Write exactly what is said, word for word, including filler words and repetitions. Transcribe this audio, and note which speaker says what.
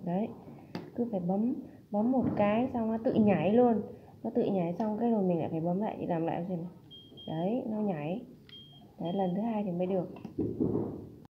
Speaker 1: Đấy, cứ phải bấm bấm một cái xong nó tự nhảy luôn. Nó tự nhảy xong cái rồi mình lại phải bấm lại làm lại xem. Đấy, nó nhảy. Đấy, lần thứ hai thì mới được.